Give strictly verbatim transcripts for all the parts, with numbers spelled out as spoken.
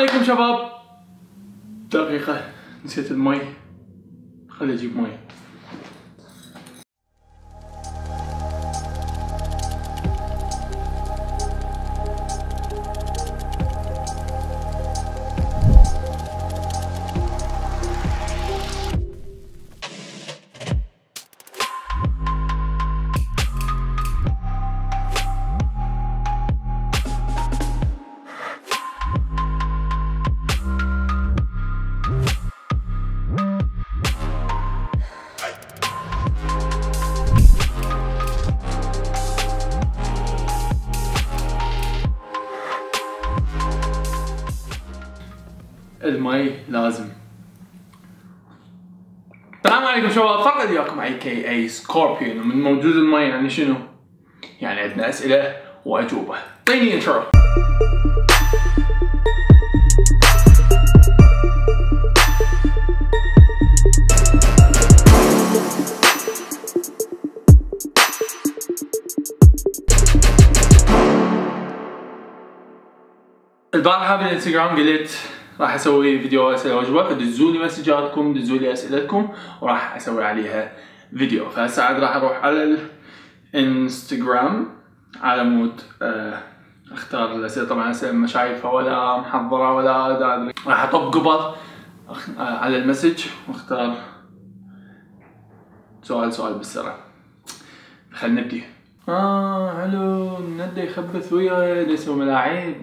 عليكم شباب. دقيقة نسيت المي، خلي اجيب مي. المي لازم. السلام عليكم شباب، فقط وياكم اي كي اي سكوربيون. ومن موجود المي يعني شنو؟ يعني عندنا اسئله واجوبه. اعطيني انترو. البارحه بالانستغرام قلت راح اسوي فيديو اسئله واجوبه، فدزوا لي مسجاتكم، دزوا لي اسئلتكم وراح اسوي عليها فيديو. فهسه عاد راح اروح على الانستغرام على مود اختار الاسئله. طبعا اسئله ما شايفها ولا محضره ولا ادري. راح اطب قبل على المسج واختار سؤال سؤال بالسرعه. خلينا نبدي. اه حلو، ندى يخبث وياي يسوي ملاعب.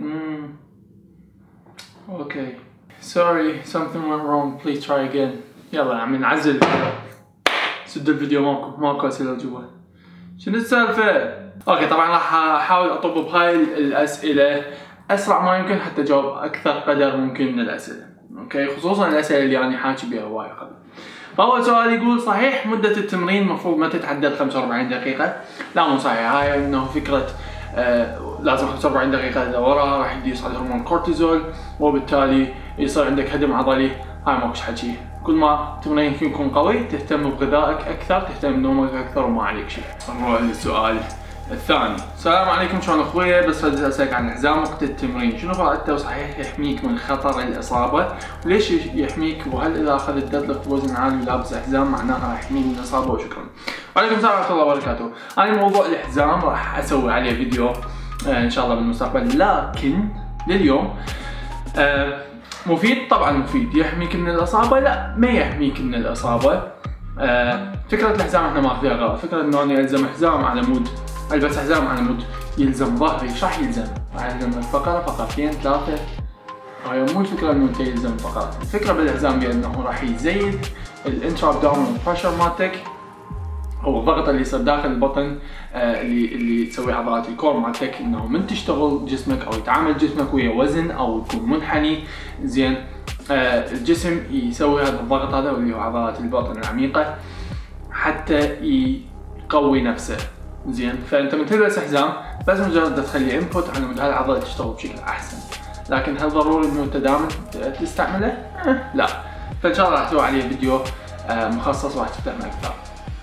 اوكي sorry something went wrong please try again. يلا عم نعزل، سد الفيديو. ماكو ماكو اسئله جوا. شنو السالفه؟ اوكي طبعا راح احاول اطب بهاي الاسئله اسرع ما يمكن حتى اجاوب اكثر قدر ممكن من الاسئله. اوكي خصوصا الاسئله اللي انا حاكي بها هواي قبل. فاول سؤال يقول صحيح مده التمرين المفروض ما تتعدى خمسة وأربعين دقيقه؟ لا مو صحيح. هاي انه فكره آه لازم خمسة وأربعين دقيقة لورا راح يديس على هرمون كورتيزول وبالتالي يصير عندك هدم عضلي. هاي ماكوش حكي. كل ما تمرينك يكون قوي تهتم بغذائك اكثر، تهتم بنومك اكثر وما عليك شيء. نروح للسؤال الثاني. السلام عليكم شلون اخويا؟ بس بدي اسالك عن الحزام وقت التمرين، شنو فائدته وصحيح يحميك من خطر الاصابه؟ وليش يحميك؟ وهل اذا اخذت ديدليفت بوزن عالي ولابس حزام معناها راح يحميني من الاصابه؟ وشكرا. وعليكم السلام ورحمه الله وبركاته. هاي موضوع الحزام راح اسوي عليه فيديو آه ان شاء الله بالمستقبل، لكن لليوم آه مفيد طبعا مفيد. يحميك من الاصابه؟ لا ما يحميك من الاصابه. آه فكره الحزام احنا ماخذيها غلط. فكره انه انا الزم حزام على مود البس حزام على مود يلزم ظهري. ايش راح يلزم؟ راح يلزم الفقره فقرتين ثلاثه. هاي مو الفكره انه انت يلزم فقره. الفكره بالحزام بانه راح يزيد الانترا ابدومينال بريشر مالتك او الضغط اللي يصير داخل البطن آه اللي اللي تسوي عضلات الكور مالتك، انه من تشتغل جسمك او يتعامل جسمك ويا وزن او تكون منحني زين آه الجسم يسوي هذا الضغط هذا واللي هو عضلات البطن العميقه حتى يقوي نفسه زين. فانت من تلبس حزام بس مجرد تخلي انبوت على مود هالعضله تشتغل بشكل احسن، لكن هل ضروري انه انت دائما تستعمله؟ أه لا. فان شاء الله راح اسوي عليه فيديو آه مخصص وراح تفهم اكثر.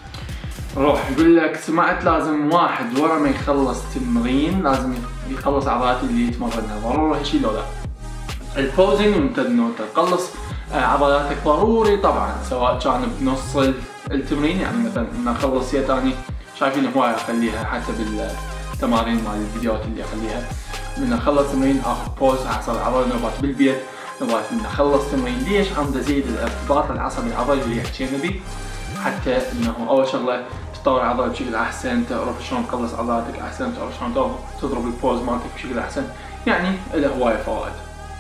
روح يقول لك سمعت لازم واحد ورا ما يخلص تمرين لازم يخلص عضلات اللي يتمرنها، ضروري هالشيء لو لا؟ البوزنج وانت انه تخلص عضلاتك ضروري طبعا، سواء كان بنص التمرين. يعني مثلا ان اخلص يد اني شايفين هواي اخليها حتى بالتمارين مال الفيديوهات اللي اخليها. من اخلص تمرين اخذ بوز احصل عضله نوبات بالبيت، نوبات من اخلص تمرين. ليش؟ عم ازيد الارتباط العصبي العضلي اللي حكينا به، حتى انه اول شغله تطور العضله بشكل احسن، تعرف شلون تخلص عضلاتك احسن، تعرف شلون تضرب البوز مالتك بشكل احسن. يعني له هوايه فوائد.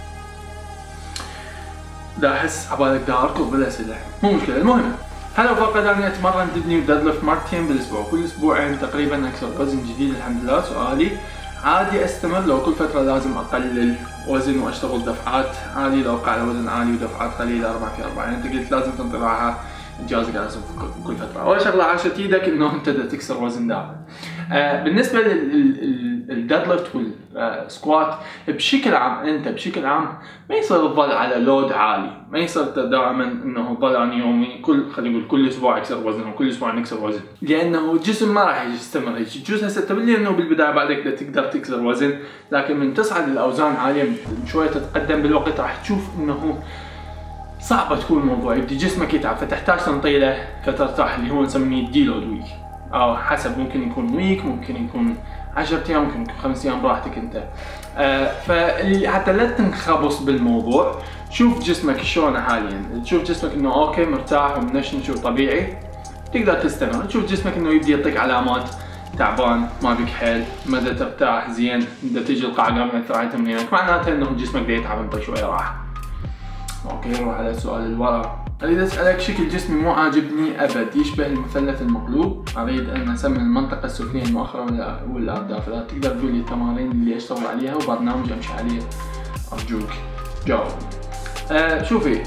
دا احس عبالك دا اركض بالاسئله، مو مشكله. المهم هل لو فقط اني اتمرن ديدني وديدليفت مرتين بالاسبوع كل اسبوعين تقريبا اكسر وزن جديد؟ الحمد لله. سؤالي عادي استمر لو كل فتره لازم اقلل وزن واشتغل دفعات عالي، لو اوقع على وزن عالي ودفعات قليله أربعة في أربعة. يعني انت قلت لازم تنطبعها جهازك لازم كل فتره. اول شغله عشان ايدك انه انت بدك تكسر وزن دائما. آه بالنسبه للديد ليفت والسكوات بشكل عام، انت بشكل عام ما يصير تظل على لود عالي، ما يصير دائما انه تظل عن يومي كل خلينا نقول كل اسبوع اكسر وزن وكل اسبوع نكسر وزن، لانه الجسم ما راح يستمر هيك. الجزء هسه تبين انه بالبدايه بعدك تقدر تكسر وزن، لكن من تصعد الاوزان عاليه شويه تتقدم بالوقت راح تشوف انه صعبه تكون الموضوع، يبدي جسمك يتعب، فتحتاج تنطي له فتره راحه اللي هو نسميه ديلود ويك، او حسب ممكن يكون ويك، ممكن يكون عشرة ايام، ممكن يكون خمس ايام براحتك انت. آه فاللي حتى لا تنخبص بالموضوع، شوف جسمك شلونه حاليا، تشوف جسمك انه اوكي مرتاح ومنشن شو طبيعي تقدر تستمر. تشوف جسمك انه يبدي يعطيك علامات تعبان، ما بك حيل، ما دا ترتاح زين، دا تجي القاعه قام ياثر على تمرينك، معناته انه جسمك دا يتعب انت شويه راحه. اوكي نروح على السؤال اللي ورا. اريد اسالك شكل جسمي مو عاجبني ابد، يشبه المثلث المقلوب، اريد ان اسمن المنطقه السفليه المؤخره والارداف، لا تقدر تقول لي التمارين اللي اشتغل عليها وبرنامج امشي عليه ارجوك جاوب. آه شوفي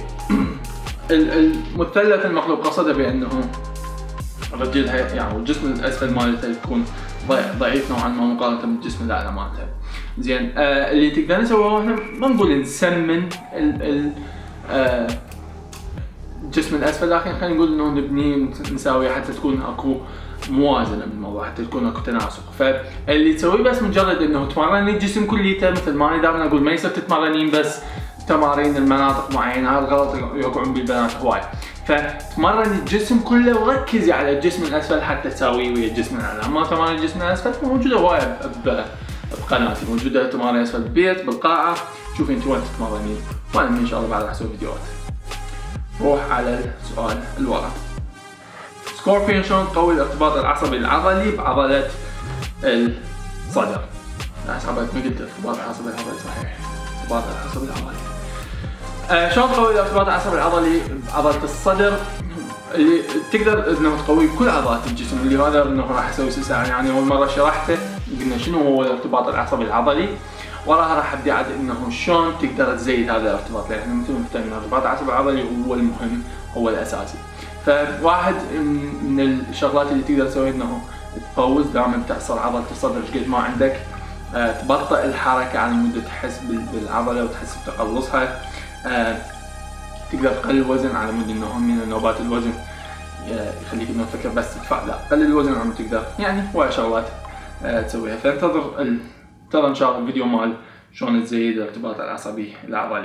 المثلث المقلوب قصده بانه رجلها يعني الجسم الاسفل مالتها تكون ضعيف نوعا ما مقارنه بالجسم الاعلى مالتها. زين آه اللي تقدر نسويه احنا ما نقول نسمن ال ال آه الجسم الاسفل، لكن خلينا نقول انه نبنيه نساوي حتى تكون اكو موازنه بالموضوع، حتى تكون اكو تناسق. فاللي تسويه بس مجرد انه تمرني الجسم كليته، مثل ما انا دائما اقول ما يصير تتمرنين بس تمارين المناطق معينه، هذا الغلط يقعون بالبنات هواي. فتمرن الجسم كله وركزي على الجسم الاسفل حتى تساويه ويا الجسم الاعلى. اما تمارين الجسم الاسفل موجوده هواي بقناتي، موجوده تمارين اسفل بالبيت بالقاعه، شوفي انت وين تتمرنين، وانا ان شاء الله بعد راح اسوي فيديوهات. نروح على السؤال اللي ورا. سكوربيون شلون تقوي الارتباط العصبي العضلي بعضله الصدر؟ لا حسابك ما قلت الارتباط العصبي العضلي صحيح، الارتباط العصبي العضلي. آه شلون تقوي الارتباط العصبي العضلي بعضله الصدر؟ اللي تقدر انه تقوي كل عضلات الجسم، اللي هذا انه راح اسوي سلسله يعني اول مره شرحته قلنا شنو هو الارتباط العصبي العضلي، وراها راح ابدي عاد انه شلون تقدر تزيد هذا الارتباط، لان احنا مثل ما قلنا الارتباط العصبي العضلي هو المهم هو الاساسي. فواحد من الشغلات اللي تقدر تسويها انه تفوز دائما تعصر عضله الصدر قد ما عندك، أه تبطئ الحركه على مود تحس بالعضله وتحس بتقلصها، أه تقدر تقلل الوزن على مود انه من نوبات الوزن يخليك انه تفكر بس تدفع، لا قلل الوزن على مود تقدر يعني هواي شغلات أه تسويها. فانتظر ال... ترى ان شاء الله الفيديو مال شلون تزيد الارتباط العصبي العضلي.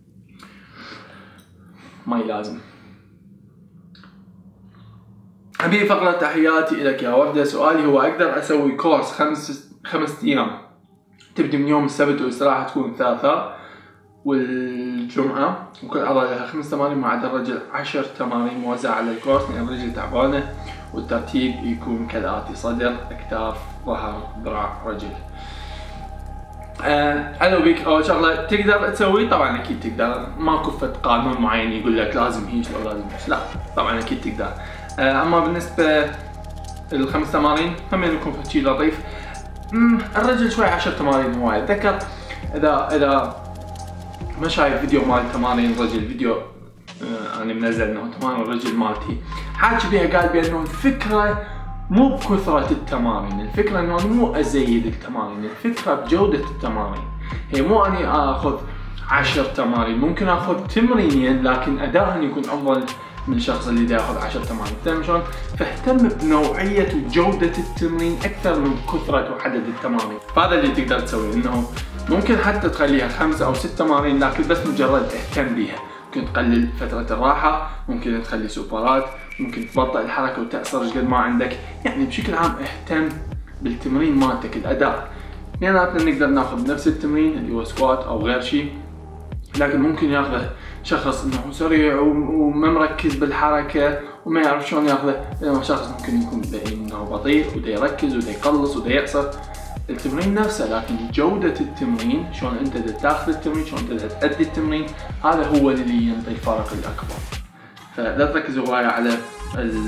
ما لازم. حبيبي فقرة تحياتي لك يا وردة. سؤالي هو اقدر اسوي كورس خمس خمس ايام تبدي من يوم السبت والاستراحة تكون الثلاثاء والجمعة، وكل عضلة لها خمس تمارين ما عدا الرجل عشر تمارين موزعة على الكورس لان الرجل تعبانة، والترتيب يكون كالآتي: صدر، اكتاف، ظهر، ذراع، رجل. الو بيك. اول شغله تقدر تسوي طبعا اكيد تقدر، ماكو فد قانون معين يقول لك لازم هيك او لازم هيك، لا طبعا اكيد تقدر. اما بالنسبه للخمس تمارين هم يكون فد شيء لطيف. الرجل شوي عشر تمارين هواي. اتذكر اذا اذا ما شايف فيديو مال تمارين الرجل، فيديو انا منزل انه تمارين الرجل مالتي حاكي بيها، قال بانه الفكره مو بكثرة التمارين، الفكرة انه مو ازيد التمارين، الفكرة بجودة التمارين. هي مو اني اخذ عشر تمارين، ممكن اخذ تمرينين لكن ادائهم يكون افضل من الشخص اللي دا ياخذ عشر تمارين. فاهم شلون؟ فاهتم بنوعية وجودة التمرين اكثر من كثرة وعدد التمارين. فهذا اللي تقدر تسويه، انه ممكن حتى تخليها خمسة او ست تمارين لكن بس مجرد اهتم بيها. ممكن تقلل فترة الراحة، ممكن تخلي سوبرات، ممكن تبطئ الحركة وتأثر قد ما عندك، يعني بشكل عام اهتم بالتمرين مالتك الأداء. اثنيناتنا نقدر ناخذ نفس التمرين اللي هو سكوات أو غير شيء، لكن ممكن ياخذه شخص انه سريع وما مركز بالحركة وما يعرف شلون ياخذه، بينما شخص ممكن يكون انه بطيء ودا يركز ودا يقلص ودا يقصر. التمرين نفسه لكن جودة التمرين، شلون انت دا تاخذ التمرين، شلون انت دا تأدي التمرين، هذا هو اللي ينطي الفارق الأكبر. فلا تركزوا هواي على ال...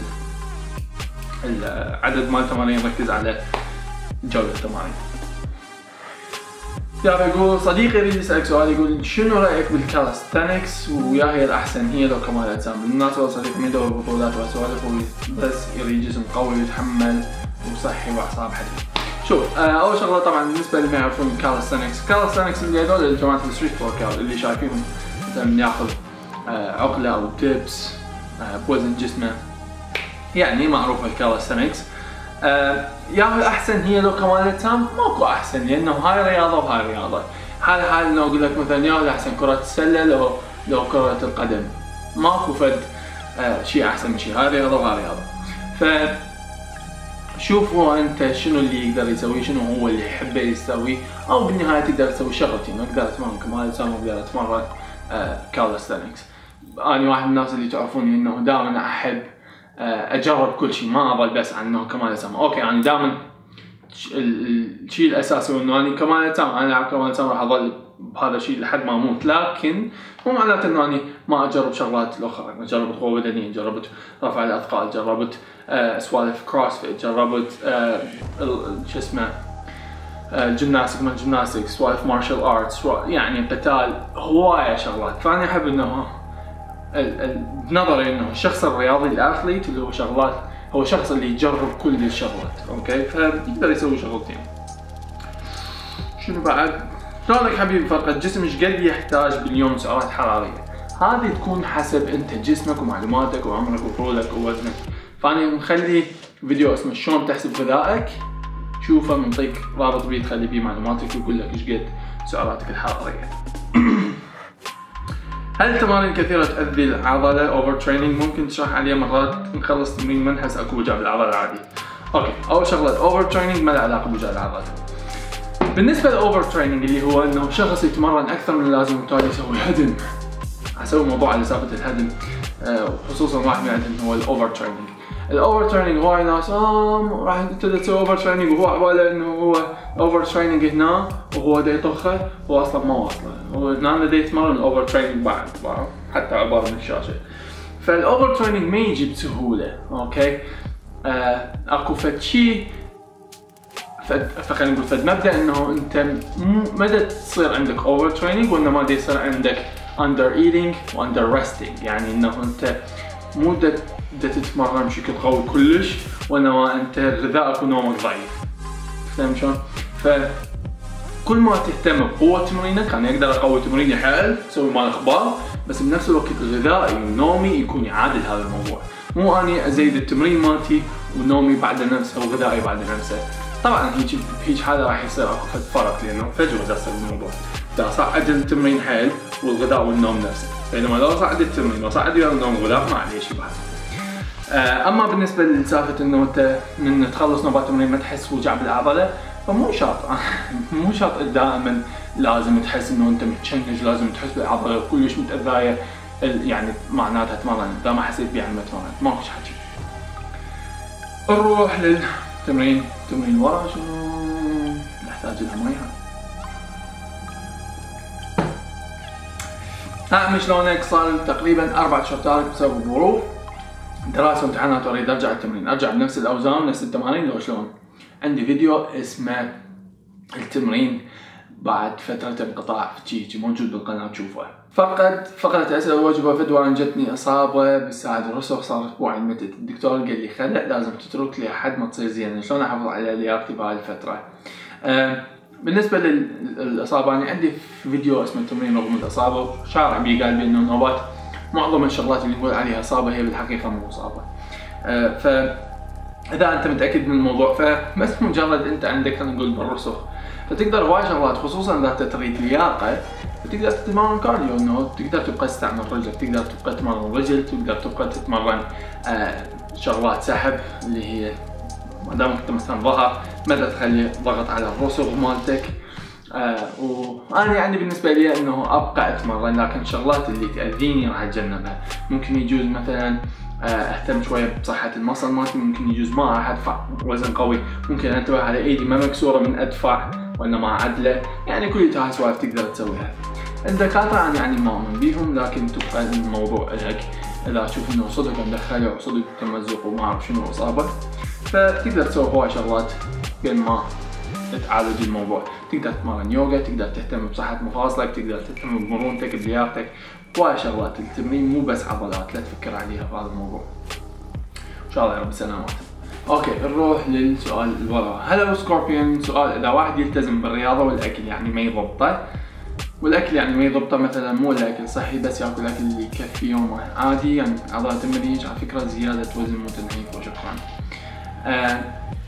العدد مال التمارين، ركز على جودة التمارين. يا يقول صديقي يريد يسألك سؤال، يقول شنو رأيك بالكالستنكس ويا هي الأحسن هي لو كمال أجسام؟ بالمناسبة صديقي ما يدور بطولات وسوالف، هو بس يريد جسم قوي ويتحمل وصحي وأعصاب حديد. شوف آه أول شغلة طبعا بالنسبة اللي ما يعرفون الكالستنكس، الكالستنكس اللي هذول الجماعة الستريت ورك اللي شايفينهم مثلا ياخذ آه عقلة أو تيبس آه بوزن جسمه، يعني معروفة الكالستنكس. آه يا الأحسن هي لو كمال أجسام؟ ماكو أحسن، لأنه هاي رياضة وهاي رياضة. حال حال إنه أقول لك مثلا يا الأحسن كرة السلة لو لو كرة القدم، ماكو فد آه شيء أحسن من شيء، هاي رياضة وهاي رياضة. ف شوف هو أنت شنو اللي يقدر يسويه، شنو هو اللي يحبه يسويه، أو بالنهاية تقدر تسوي شغلتين، أقدر أتمرن كمال أجسام وأقدر أتمرن آه كالستنكس. أنا واحد من الناس اللي تعرفوني إنه دائما أحب اجرب كل شيء، ما اظل بس عن انه كمال اجسام. اوكي يعني دائما الشيء الاساسي هو انه انا كمال اجسام، انا العب كمال اجسام راح اظل بهذا الشيء لحد ما اموت، لكن مو معناته انه اني ما اجرب شغلات الاخرى. جربت قوه بدنيه، جربت رفع الاثقال، جربت آه سوالف كروسفيت، جربت آه شو اسمه الجيمناستيك من جيمناستيك، سوالف مارشال ارتس، يعني قتال، هوايه شغلات. فانا احب انه بنظري انه الشخص الرياضي الاثليت اللي هو شغلات هو الشخص اللي يجرب كل الشغلات، اوكي؟ فيقدر يسوي شغلتين. شنو بعد؟ شلونك حبيبي؟ فرق الجسم ايش قد يحتاج باليوم سعرات حراريه؟ هذه تكون حسب انت جسمك ومعلوماتك وعمرك وطولك ووزنك. فانا مخلي فيديو اسمه شلون تحسب غذائك، شوفه منطيك رابط بيه تخلي بيه معلوماتك ويقول لك ايش قد سعراتك الحراريه. هل التمارين كثيرة تؤذي العضلة؟ اوفر تريننج ممكن تشرح عليه مرات نخلص تمرين ما نحس اكو وجع بالعضلة عادي. اوكي، اول شغلة الاوفر تريننج ما له علاقة بوجع العضلة. بالنسبة للاوفر تريننج اللي هو انه شخص يتمرن اكثر من اللازم وبالتالي يسوي هدم. اسوي موضوع على سالفة الهدم، خصوصا واحد من عندهم هو الاوفر تريننج. الاوفر تريننج هواي ناس اه راح انت تسوي اوفر تريننج وهو عباله انه هو اوفر تريننج هنا وهو دا يطخه، هو اصلا ما واصله، هو هنا دا يتمرن الاوفر تريننج بعد حتى عباره من الشاشه. فالاوفر تريننج ما يجي بسهوله، اوكي؟ آه اكو فد شيء فخلينا نقول فد مبدا انه انت ما دا تصير عندك اوفر تريننج وانما دا يصير عندك اندر ايتنج واندر ريستنج، يعني انه انت مو دا دا تتمرن بشكل قوي كلش وانما انت غذائك ونومك ضعيف. فاهم شلون؟ فكل ما تهتم بقوة تمرينك، يعني اقدر اقوي تمريني حيل اسوي مال اخبار، بس بنفس الوقت غذائي ونومي يكون يعادل هذا الموضوع، مو اني ازيد التمرين مالتي ونومي بعد نفسه وغذائي بعد نفسه. طبعا هيك بهيج حالة راح يصير اكو فرق، لانه فجوة دا تصير الموضوع، دا صعد التمرين حيل والغذاء والنوم نفسه، بينما لو صعد التمرين وصعد ويا النوم والغذاء ما عليه شيء بعد. اما بالنسبه لسالفه انه انت من تخلص نوبات تمرين ما تحس وجع بالعضله، فمو شرط مو شرط دائما لازم تحس انه انت متشنج، لازم تحس بالعضله كلش متاذيه يعني معناتها تمرن. اذا ما حسيت بها ما تمرن، ماكو حكي. نروح للتمرين. تمرين ورا شنو نحتاج لها مي. ها شلونك؟ صار تقريبا اربع شهور بسبب الظروف، دراسة وامتحانات، واريد ارجع التمرين، ارجع بنفس الاوزان نفس التمارين لو شلون؟ عندي فيديو اسمه التمرين بعد فترة انقطاع في موجود بالقناة تشوفه. فقط فقط اسئلة واجوبة. فدوى جتني اصابة بالساعد الرسغ، صار اسبوعين متت، الدكتور قال لي خلع لازم تترك لحد ما تصير زين، شلون احافظ على لياقتي بهاي الفترة؟ أه بالنسبة للاصابة انا عندي فيديو اسمه التمرين رغم الاصابة، شارع بي قال بانه النوبات معظم الشغلات اللي نقول عليها اصابه هي بالحقيقه مو اصابه. أه فاذا انت متاكد من الموضوع فبس مجرد انت عندك خلينا نقول بالرسغ، فتقدر هواي شغلات خصوصا اذا تريد لياقه، فتقدر تتمرن كارديو، انه تقدر تبقى تستعمل رجلك، تقدر تبقى تتمرن رجل، تقدر تبقى تتمرن أه شغلات سحب اللي هي ما دام انت مثلا ظهر مدى تخلي ضغط على الرسغ مالتك. آه وانا يعني بالنسبه لي انه ابقى اتمرن، لكن الشغلات اللي تاذيني راح اتجنبها. ممكن يجوز مثلا آه اهتم شويه بصحه المصل مالتي، ممكن يجوز ما راح ادفع وزن قوي، ممكن انتبه على ايدي ما مكسوره من ادفع وانما عدله، يعني كل هاي السوالف تقدر تسويها. الدكاتره انا يعني ما اؤمن بيهم، لكن تبقى الموضوع لك، اذا تشوف انه صدق مدخله وصدق تمزق وما اعرف شنو اصابه، فتقدر تسوي هواي شغلات بين ما تعالج الموضوع. تقدر تتمرن يوغا، تقدر تهتم بصحة مفاصلك، تقدر تهتم بمرونتك بلياقتك، هواي شغلات. التمرين مو بس عضلات، لا تفكر عليها في هذا الموضوع. ان شاء الله يا رب سلامات. اوكي نروح للسؤال اللي وراه. هلا سكوربيون، سؤال اذا واحد يلتزم بالرياضة والاكل يعني ما يضبطه، والاكل يعني ما يضبطه مثلا مو الاكل صحي بس ياكل اكل اللي يكفي يومه عادي، يعني عضلات المريج على فكرة زيادة وزن مو تنحيف وشكرا. آه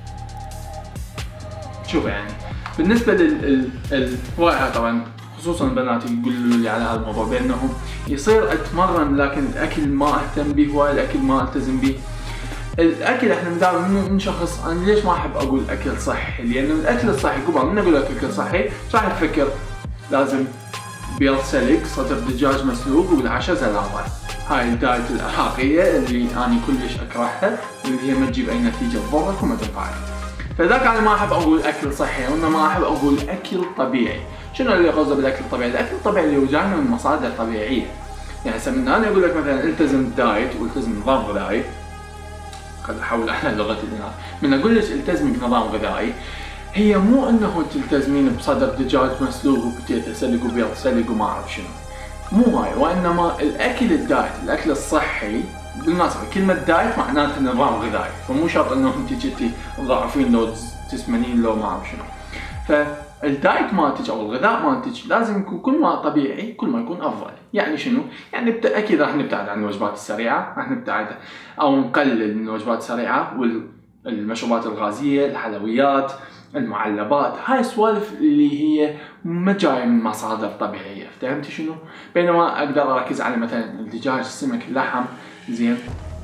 شوف يعني بالنسبة للهواية طبعا خصوصا البنات يقولوا لي على هذا الموضوع بانه يصير اتمرن لكن الاكل ما اهتم به، هواي الاكل ما التزم به. الاكل احنا دائما نشخص، انا ليش ما احب اقول اكل صحي؟ لانه الاكل الصحي قبل ما اقول لك اكل صحي راح تفكر لازم بيض سلق، صدر دجاج مسلوق، والعشاء زلابه. هاي الدايت الحقيقيه اللي انا كلش اكرهها، اللي هي ما تجيب اي نتيجه تضرك وما تنفعك. فذاك انا ما احب اقول اكل صحي، وانما احب اقول اكل طبيعي. شنو اللي قصده بالاكل الطبيعي؟ الاكل الطبيعي اللي وجانا من مصادر طبيعيه. يعني هسه من انا اقول لك مثلا التزم دايت والتزم نظام غذائي، خل احول على لغه الناس، من اقول لك التزمي بنظام غذائي هي مو انه تلتزمين بصدر دجاج مسلوق وبتيتا سلق وبيض سلق وما اعرف شنو، مو هاي. وانما الاكل الدايت، الاكل الصحي بالمناسبه كلمه دايت معناته نظام غذائي، فمو شرط انه انت جيتي تضاعفين لو تسمنين لو ما اعرف شنو. فالدايت مالتك او الغذاء مالتك لازم يكون كل ما طبيعي كل ما يكون افضل. يعني شنو؟ يعني بت... اكيد راح نبتعد عن الوجبات السريعه، راح نبتعد او نقلل من الوجبات السريعه والمشروبات الغازيه، الحلويات، المعلبات، هاي السوالف اللي هي ما جايه من مصادر طبيعيه، فهمتي شنو؟ بينما اقدر اركز على مثلا الدجاج، السمك، اللحم، زين،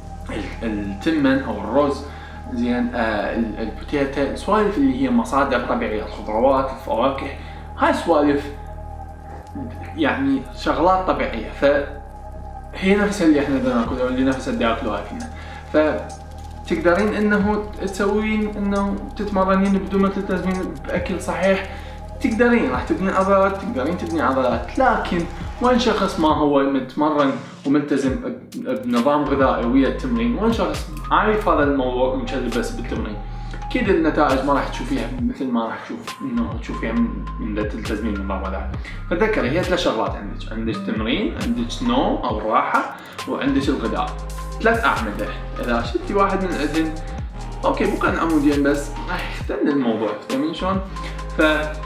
التمن او الرز، زين، آه البوتيتا، السوالف اللي هي مصادر طبيعيه، الخضروات، الفواكه، هاي سوالف يعني شغلات طبيعيه، فهي نفسها اللي احنا بدنا ناكلها واللي نفسها اللي ياكلوها فينا. ف تقدرين انه تسوين انه تتمرنين بدون ما تلتزمين باكل صحيح، تقدرين راح تبنين عضلات، تقدرين تبني عضلات، لكن وين شخص ما هو متمرن وملتزم بنظام غذائي ويا التمرين، وين شخص عارف هذا الموضوع مشغل بس بالتمرين، اكيد النتائج ما راح تشوفيها مثل ما راح تشوف انه تشوفيها من من تلتزمين بنظام غذائي. فتذكري هي ثلاث شغلات عندك، عندك تمرين، عندك نوم او الراحه، وعندك الغذاء. ثلاث أعمدة، إذا شلتي واحد من الأذن أوكي بقى عمودين بس راح يختل الموضوع، فاهمين شلون؟ ف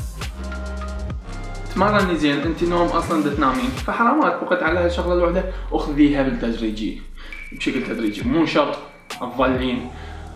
تمرني زين، أنت نوم أصلا بدك تنامين، فحرامات بقت على هالشغلة الوحدة، أخذيها بالتدريجي بشكل تدريجي، مو شرط تظلين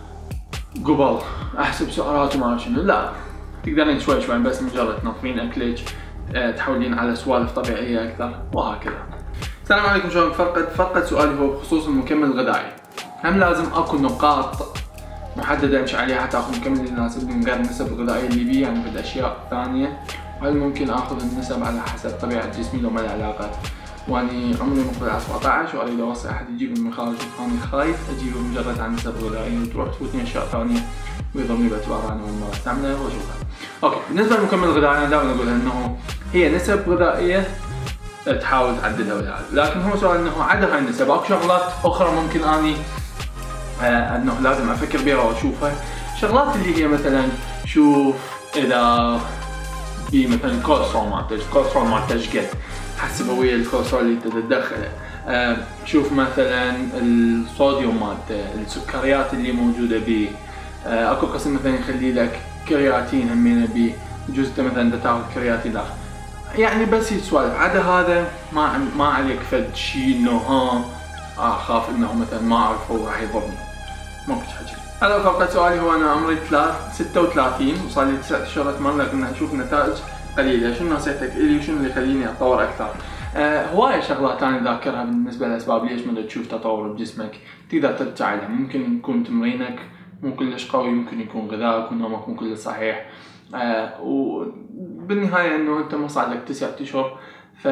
قبل أحسب سعرات وما شنو، لا تقدرين شوي شوي بس مجرد تنظفين أكلك، تحولين على سوالف طبيعية أكثر وهكذا. السلام عليكم شباب. فرقة فرقة سؤالي هو بخصوص المكمل الغذائي، هم لازم اكو نقاط محددة امشي عليها حتى اخذ المكمل اللي يناسبني من غير النسب الغذائية اللي بيه، يعني بدي اشياء ثانية، وهل ممكن اخذ النسب على حسب طبيعة جسمي لو ما له علاقة؟ واني عمري مقبل على سبعة عشر واريد اوصي احد يجيب من خارج، واني خايف اجيبه مجرد عن نسب غذائية وتروح تفوتني اشياء ثانية ويضرني باعتبار انا اول مرة استعملها واشوفها. اوكي بالنسبة للمكمل الغذائي انا دائما اقول انه هي نسب غذائية تحاول تعدلها ولا، لكن هو سؤال انه عدا هاي النسب اكو شغلات اخرى ممكن اني آه انه لازم افكر بها واشوفها، شغلات اللي هي مثلا شوف اذا في مثلا كوليسترول مالتك، كوليسترول مالتك قد حسب ويا الكوليسترول اللي انت تدخله، آه شوف مثلا الصوديوم مالته، السكريات اللي موجوده به، آه اكو قسم مثلا يخلي لك كرياتين همينه به، بجوز انت مثلا تاخذ كرياتين اخر، يعني بس يسولف. عدا هذا ما ما عليك فد شيء انه ها اخاف انه مثلا ما اعرف هو راح يضرني، ما كنت حكي. هذا فقط سؤالي هو انا عمري ستة وثلاثين وصار لي تسعة اشهر اتمنى لكن اشوف نتائج قليله، شنو نصيحتك الي وشنو اللي يخليني اتطور اكثر؟ آه هوايه شغلات انا ذاكرها بالنسبه لاسباب ليش ما تشوف تطور بجسمك تقدر ترجع لها، ممكن يكون تمرينك مو كلش قوي، ممكن يكون غذائك ونومك مو كلش صحيح، آه وبالنهايه انه انت ما صار لك تسعة اشهر، ف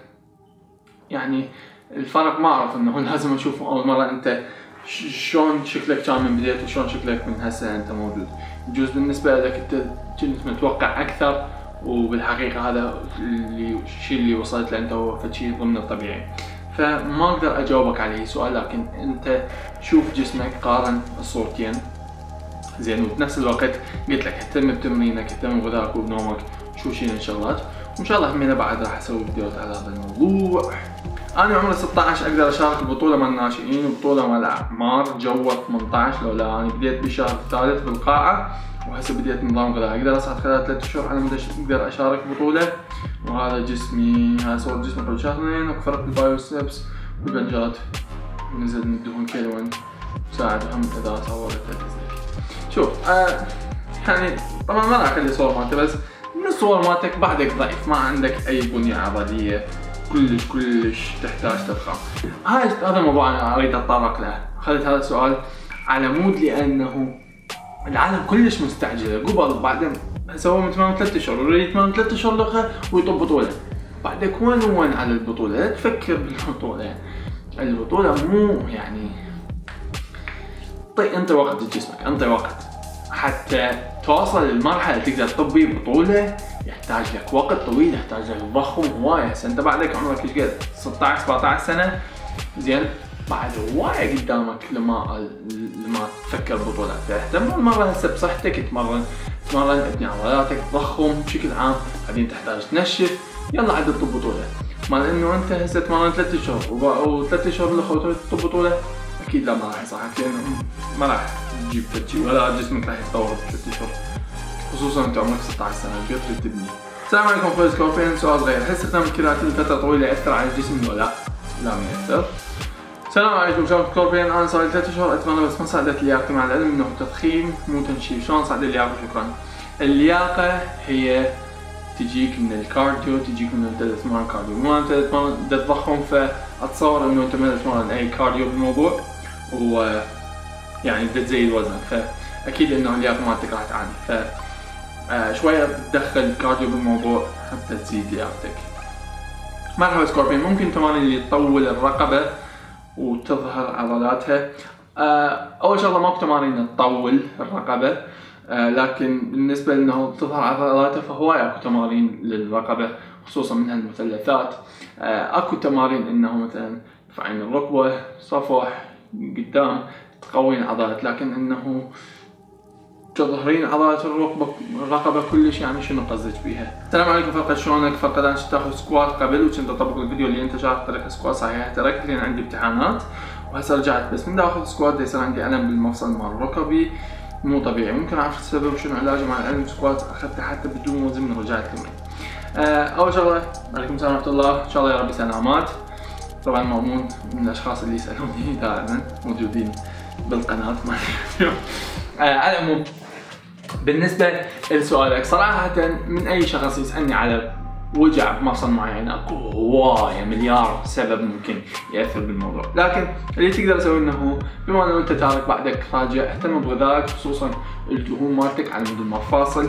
يعني الفرق ما اعرف انه لازم اشوف اول مره انت شلون شكلك كان من بداية وشلون شكلك من هسه انت موجود. بجوز بالنسبه لك انت كنت متوقع اكثر وبالحقيقه هذا اللي الشيء اللي وصلت له انت هو شيء ضمن الطبيعي، فما اقدر اجاوبك على السؤال، لكن انت شوف جسمك، قارن الصورتين، زين. وبنفس الوقت قلت لك اهتم بتمرينك، اهتم بغذائك وبنومك، شو شي الشغلات، وان شاء الله همينه بعد راح اسوي فيديوهات على هذا الموضوع. انا عمري ستة عشر اقدر اشارك البطوله مال الناشئين وبطوله مال الاعمار جوا ثمانية عشر، لولا انا بديت بالشهر الثالث بالقاعه وهسه بديت نظام غذائي، اقدر اصعد خلال ثلاث شهور على مود اقدر اشارك بطوله. وهذا جسمي، هاي صور جسمي قبل شهرين، وفرق البايوسبس والبنجات ونزل من الدهون كيلوين، ساعدهم اذا صورت تزيد. شوف آه يعني طبعا ما راح اخلي صور مالته، بس من الصور مالتك بعدك ضعيف، ما عندك اي بنيه عضليه كلش كلش تحتاج تضخم. هاي هذا الموضوع انا اريد اتطرق له، اخذت هذا السؤال على مود لانه العالم كلش مستعجله، قبل بعدين سووا من تمام ثلاث اشهر ويريد تمام ثلاث اشهر لقى ويطب بطوله، بعدك وين وين على البطوله؟ لا تفكر بالبطوله، البطوله مو يعني طيب انت وقت لجسمك، انت وقت حتى توصل للمرحله تقدر تطبي بطوله، يحتاج لك وقت طويل، يحتاج لك تضخم هوايه. هسه انت بعدك عمرك ايش قد؟ ستة عشر سبعة عشر سنه، زين بعد هوايه قدامك لما لما تفكر ببطولات، فاهتم المره هسه بصحتك، تمرن تمرن ابني عضلاتك، تضخم بشكل عام، بعدين تحتاج تنشف، يلا عاد تطب بطوله. مال انه انت هسه تمرن ثلاث شهور وثلاث شهور اللي تطب بطوله، اكيد لا ما راح يصحك، لانه ما راح تجيب تجي ولا جسمك راح يتطور بثلاث شهور، خصوصا انت عمرك ستة عشر سنه قدرت تبني. السلام عليكم اخوي سكوربين، سؤال صغير، هل استخدام الكرياتين لفتره طويله ياثر على الجسم ولا لا؟ لا ما ياثر. السلام عليكم شباب سكوربين، انا صار لي ثلاث شهور اتمرن بس ما صعدت لياقتي، مع العلم انه تضخيم مو تنشيف، شلون صعد اللياقه؟ شكرا. اللياقه هي تجيك من الكارديو، تجيك من انت تتمرن كارديو، مو انت تتمرن تضخم، فاتصور انه انت ما تتمرن اي كارديو بالموضوع و يعني بدك تزيد وزنك، فاكيد انه اللياقه مالتك راح تعاني، ف آه شويه تدخل الكارديو بالموضوع حتى تزيد لياقتك. مرحبا سكوربين، ممكن تمارين اللي تطول الرقبه وتظهر عضلاتها؟ آه اول شغله ماكو تمارين تطول الرقبه، آه لكن بالنسبه لانه تظهر عضلاتها فهواي اكو تمارين للرقبه، خصوصا منها المثلثات. آه اكو تمارين انه مثلا تفعين الركبه، صفح قدام تقوين عضلات، لكن انه تظهرين عضلات الركبه الرقبه كلش، يعني شنو قصدك بيها؟ السلام عليكم فقط، شلونك؟ فقط انا كنت تاخذ سكوات قبل وكنت اطبق الفيديو اللي انت شارك طريقه سكوات صحيحه، تركت لان عندي امتحانات وهسه رجعت، بس من دا اخذ سكوات يصير عندي الم بالمفصل مال ركبي مو طبيعي، ممكن اعرف السبب وشنو علاجه؟ مع العلم سكوات اخذته حتى بدون وزن من رجعت تمرين. آه اول شغله عليكم السلام ورحمه الله، ان شاء الله يا رب سلامات. طبعا مأمون من الاشخاص اللي يسالوني دائما موجودين بالقناه مالي اليوم. آه على العموم بالنسبه لسؤالك صراحه، من اي شخص يسالني على وجع بمفصل معين اكو هوايه مليار سبب ممكن ياثر بالموضوع، لكن اللي تقدر تسويه انه بما انه انت تارك بعدك راجع، اهتم بغذائك خصوصا الدهون مالتك على مود المفاصل،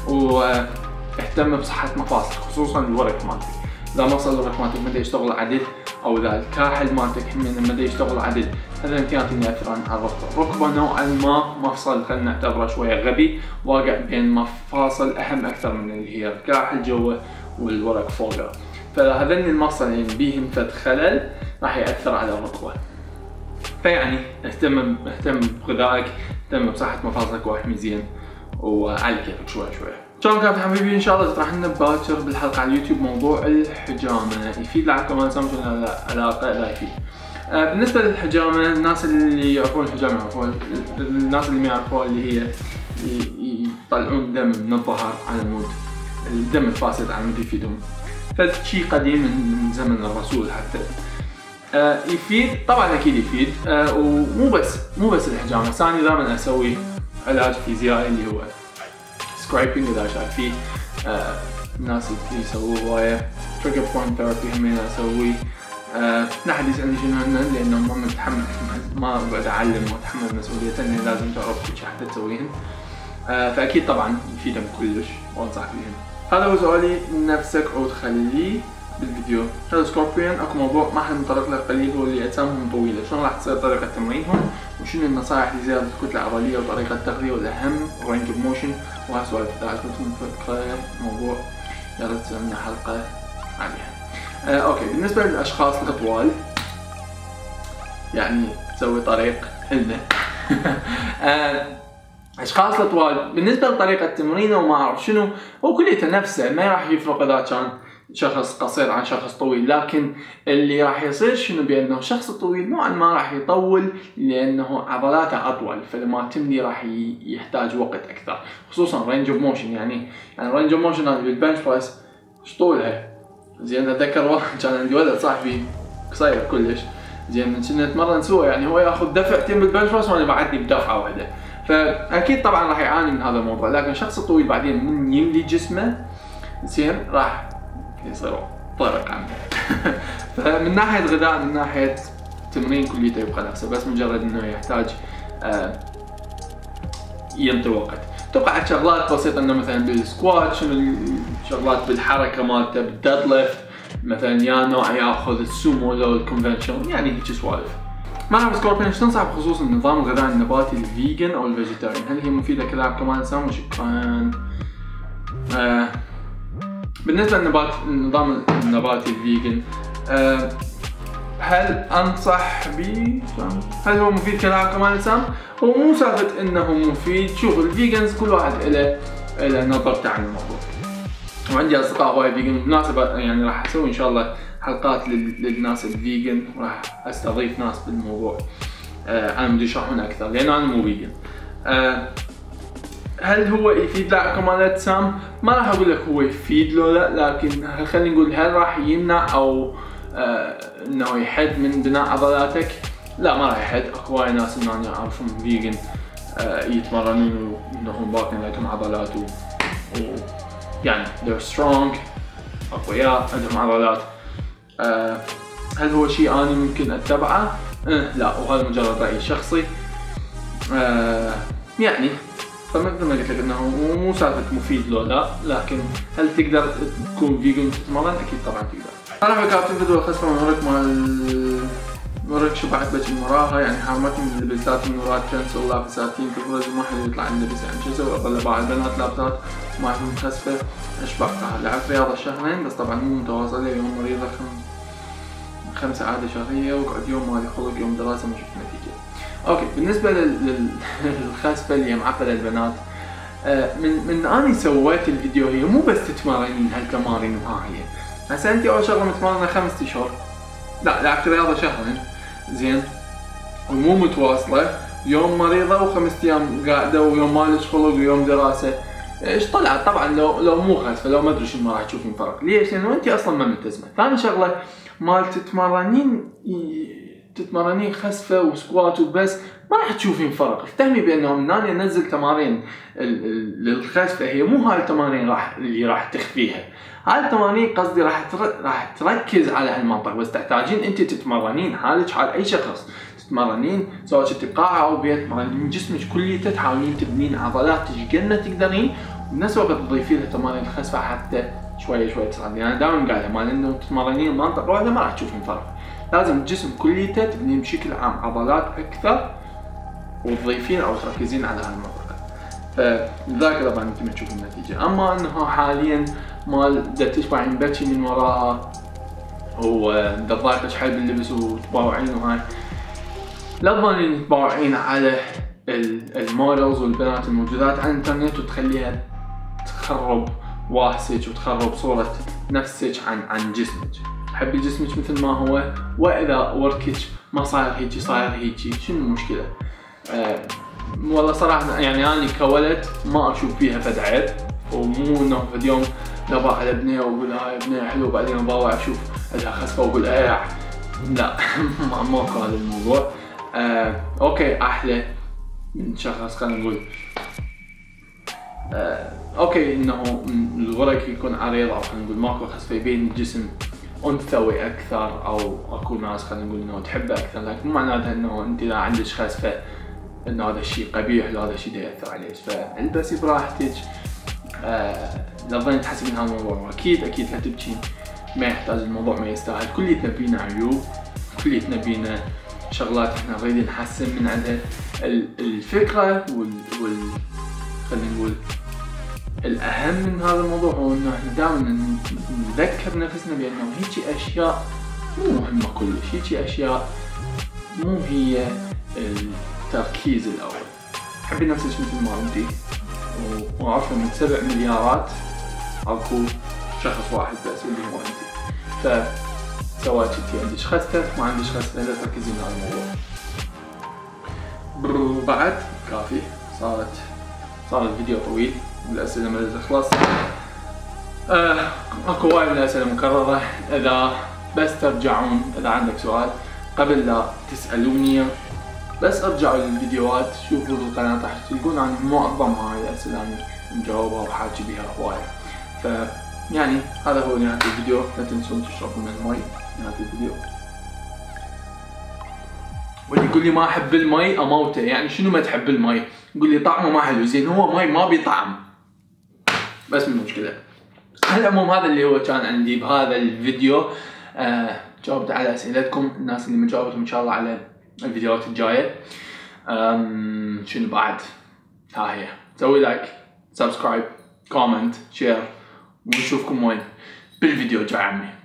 واهتم بصحه مفاصلك خصوصا الورك مالتك، اذا مفصل الورك مالتك ما يشتغل عدل او اذا الكاحل مالتك ما يشتغل عدل، هذا الاثنين ياثرون على الركبه. الركبه نوعا ما مفصل خلينا نعتبره شويه غبي، واقع بين مفاصل اهم اكثر من اللي هي الكاحل جوا والورك فوقه، فهذين المفصلين بيهم فد خلل راح ياثر على الركبه. فيعني اهتم اهتم بغذائك، اهتم بصحه مفاصلك واحمي زين وعلى كيفك شوي شوي. شلون كان حبيبي؟ ان شاء الله تطرح لنا باكر بالحلقه على اليوتيوب موضوع الحجامه، يفيد لعلكم ما نسوي علاقه؟ لا يفيد. آه بالنسبه للحجامه، الناس اللي يعرفون الحجامه يعرفون، الناس اللي ما يعرفون اللي هي يطلعون دم من الظهر على مود الدم الفاسد على مود يفيدهم، فشي قديم من زمن الرسول حتى. آه يفيد طبعا اكيد يفيد، آه ومو بس مو بس الحجامه، ثاني دائما اسوي علاج فيزيائي اللي هو سكرايبنج اذا شايفين آه الناس اللي يسووه هوايه، تريجر بوينت ثيرابي همين اسويه. آه لا حد يسالني شنو هن لانه ما متحمل، ما بقعد اعلم واتحمل مسؤوليته اني لازم تعرف كل شيء حتى تسويهن. آه فاكيد طبعا يفيدهم كلش وانصح فيهم. هذا هو سؤالي، نفسك او تخليه بالفيديو. هذا سكوربيون اكو موضوع ما حنتطرق له قليل، هو اللي اجسامهم طويله، شلون راح تصير طريقه تمرينهم، وشنو النصائح لزياده الكتله العضليه وطريقه التغذيه، والاهم رينج اوف موشن وهالسوالف. اذا عجبتكم الفكره الموضوع يا ريت تسوي لنا حلقه عليها. آه اوكي بالنسبه للاشخاص الطوال يعني تسوي طريق لنا. آه اشخاص الطوال بالنسبه لطريقه تمرينه وما اعرف شنو هو كليته نفسه، ما راح يفرق اذا كان شخص قصير عن شخص طويل، لكن اللي راح يصير شنو بانه الشخص الطويل نوعا ما راح يطول لانه عضلاته اطول، فلما تملي راح يحتاج وقت اكثر، خصوصا رينج اوف موشن. يعني يعني رينج اوف موشن هذه بالبنش بريس ايش طولها؟ زين اتذكر والله كان عندي ولد صاحبي قصير كلش، زين كنا نتمرن سوا، يعني هو ياخذ دفعتين بالبنش بريس وانا بعدني بدفعه واحده، فاكيد طبعا راح يعاني من هذا الموضوع. لكن الشخص الطويل بعدين من يملي جسمه زين راح يصير طارق عنه. فمن ناحيه غذاء، من ناحيه تمرين كليته يبقى نفسه، بس مجرد انه يحتاج آه ينطي وقت. اتوقع شغلات بسيطه انه مثلا بالسكوات شنو الشغلات بالحركه مالته، بالديد ليفت مثلا يا نوع ياخذ السومو لو الكونفنشن، يعني هيك سوالف. مرحبا سكوربين، ايش تنصح بخصوص النظام الغذائي النباتي الفيجن او الفيجيتاريان؟ هل هي مفيده كلاعب كمال اجسام؟ وشكرا. آه بالنسبه للنبات النظام النباتي الفيجن، آه هل انصح به؟ هل هو مفيد كلاعب كمال اجسام؟ هو مو سالفه انه مفيد، شوف الفيجنز كل واحد له له نظرته عن الموضوع. وعندي اصدقاء هواي فيجن، بالمناسبه يعني راح اسوي ان شاء الله حلقات للناس الفيجن، وراح استضيف ناس بالموضوع. آه انا بدي اشرحون اكثر لان انا مو فيجن. آه هل هو يفيد لاعب كمال اجسام؟ ما راح اقول لك هو يفيد له لا، لكن خلينا نقول هل راح يمنع او آه انه يحد من بناء عضلاتك؟ لا ما راح يحد. اكو هواي ناس انه انا اعرفهم فيجن آه يتمرنون وانهم باقين لهم عضلات و, و يعني they're strong، اقوياء عندهم عضلات. آه هل هو شيء انا ممكن اتبعه؟ أه لا، وهذا مجرد رايي الشخصي. آه يعني فمثل ما قلت لك انه مو سالفه مفيد له لا، لكن هل تقدر تكون فيجن تتمرن؟ اكيد طبعا تقدر. انا كابتن فيديو الخصم من ورك مال ورك شبعت بجي من وراها، يعني حرمتني من اللبسات من وراء ترنس والله فساتين تفرج وما حد يطلع عندي لبس، يعني شو اسوي؟ اضل اباع البنات لابسات وما في مخسفه اشبعتها. لعبت رياضه شهرين بس طبعا مو متواصله، يوم مريضه خمسة عادة شهرية، وقعد يوم مالي خلق، يوم دراسة ما شفت نتيجة. اوكي بالنسبة للخسفة اللي معقدة البنات، من من اني سويت الفيديو هي مو بس تتمرنين هالتمارين وهاي. هسه انت اول شغلة متمرنة خمس اشهر، لا لعبت رياضة شهرين زين ومو متواصلة، يوم مريضة وخمس ايام قاعدة ويوم مالك خلق ويوم دراسة، ايش طلعت؟ طبعا لو لو مو خسفة لو ما ادري شنو ما راح تشوفين فرق. ليش؟ لانه انت اصلا ما ملتزمة. ثاني شغلة مال تتمرنين تتمرنين خسفه وسكوات وبس ما راح تشوفين فرق. افتهمي بانه من اني انزل تمارين للخسفه هي مو هاي التمارين راح اللي راح تخفيها، هاي التمارين قصدي راح راح تركز على هالمنطقه، بس تحتاجين انت تتمرنين حالك حال اي شخص، تتمرنين سواء كنت بقاعه او بيت، تمرنين جسمك كليته، تحاولين تبنين عضلات قد ما تقدرين، وبنفس الوقت تضيفين له تمارين الخسفه حتى شوي شوي تصعدين. يعني دائما قاعده مال انه تتمرنين منطقه واحده ما راح تشوفين فرق، لازم الجسم كليته تبنين بشكل عام عضلات اكثر وتضيفين او تركزين على هالمنطقه، فلذلك طبعا انت ما تشوفين النتيجه. اما انه حاليا مال بدك تشبعين بكي من وراها وتضايقك حيل باللبس وتباوعين وهاي، لا تظنين تباوعين على المودلز والبنات الموجودات على الانترنت وتخليها تخرب واسك وتخرب صورة نفسك عن عن جسمك. حبي جسمك مثل ما هو، واذا وركك ما صاير هيجي صاير هيجي، شنو المشكلة؟ أه والله صراحة يعني انا كولد ما اشوف فيها فد عيب، ومو انه فد يوم لبا على بنيه واقول هاي بنيه حلو بعدين اباوع اشوف لها خسفة واقول ايه لا ماكو هذا الموضوع. أه اوكي احلى من شخص خلينا نقول آه، اوكي انه الورق يكون عريض او خلينا نقول ماكو خسفه يبين الجسم انثوي اكثر، او اكو ناس خلينا نقول انه تحبه اكثر، لكن مو معناتها انه انت اذا عندك خسفه انه هذا الشيء قبيح ولا هذا الشيء ياثر عليك، فالبسي براحتك. آه لا تظنين تحسبين هذا الموضوع، واكيد اكيد لا تبكين، ما يحتاج الموضوع، ما يستاهل. كليتنا بينا عيوب، كليتنا بينا شغلات احنا نريد نحسن من عندها. الفكره وال, وال... خلينا نقول الأهم من هذا الموضوع هو إنه إحنا دائما نذكر نفسنا بأنه هيجي أشياء مو مهمة كلش، هيجي أشياء مو هي التركيز الأول. حبي نفسك مثل ما انتي، وعارفة من سبع مليارات اكو شخص واحد بس اللي هو انتي. فسويت شتي، عندك خسته ما عندك خسته، لا تركزين على الموضوع. بعد كافي، صارت صار الفيديو طويل والاسئله ما تخلص. آه اكو وايد من الاسئله مكرره، اذا بس ترجعون اذا عندك سؤال قبل لا تسالوني بس ارجعوا للفيديوهات، شوفوا القناه راح تلقون عن معظم هاي الاسئله انا مجاوبها وحاجي بها هوايه. ف يعني هذا هو نهايه الفيديو، لا تنسون تشربوا من المي نهايه الفيديو. واللي يقول لي ما احب المي اموته، يعني شنو ما تحب المي؟ يقول لي طعمه ما حلو، زين هو مي ما بيطعم، بس من المشكله. على العموم هذا اللي هو كان عندي بهذا الفيديو. آه جاوبت على اسئلتكم، الناس اللي ما جاوبتهم ان شاء الله على الفيديوهات الجايه. شنو بعد؟ ها هي، سوي لايك، سبسكرايب، كومنت، شير، ونشوفكم وين بالفيديو الجاي عمي.